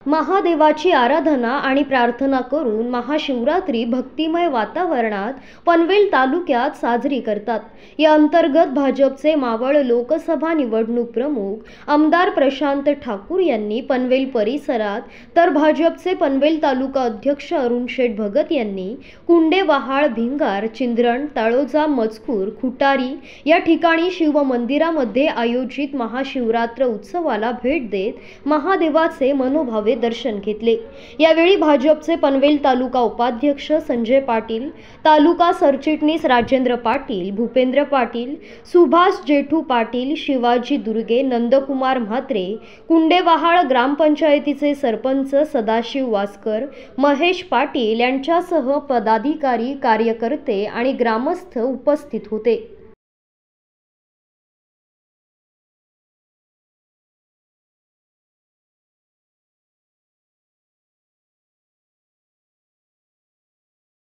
महादेवाची आराधना आणि प्रार्थना करून महाशिवरात्री भक्तिमय वातावरणात पनवेल तालुक्यात साजरी करतात। या अंतर्गत भाजपचे मावळ लोकसभा निवडणूक प्रमुख आमदार प्रशांत ठाकूर यांनी पनवेल परिसरात, तर भाजपचे पनवेल तालुका अध्यक्ष अरुण शेठ भगत यांनी कुंडेवाहाळ, भिंगार, चिंद्रण, तळोजा, मजकूर, खुटारी या ठिकाणी शिव मंदिरामध्ये आयोजित महाशिवरात्र उत्सवाला भेट देत महादेवाचे मनोभावे दर्शन घेतले। यावेळी भाजपचे पनवेल तालुका उपाध्यक्ष संजय पाटील, तालुका सरचिटणीस राजेंद्र पाटील, भूपेंद्र पाटील, सुभाष जेठू पाटील, शिवाजी दुर्गे, नंदकुमार म्हात्रे, कुंडेवाहाळ ग्रामपंचायतीचे सरपंच सदाशिव वासकर, महेश पाटील यांच्यासह पदाधिकारी, कार्यकर्ते आणि ग्रामस्थ उपस्थित होते।